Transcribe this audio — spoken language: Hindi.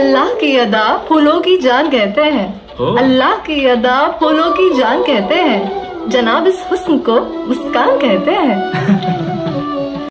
अल्लाह की अदा फूलों की जान कहते हैं, अल्लाह की अदा फूलों की जान कहते हैं, जनाब इस हुस्न को मुस्कान कहते हैं।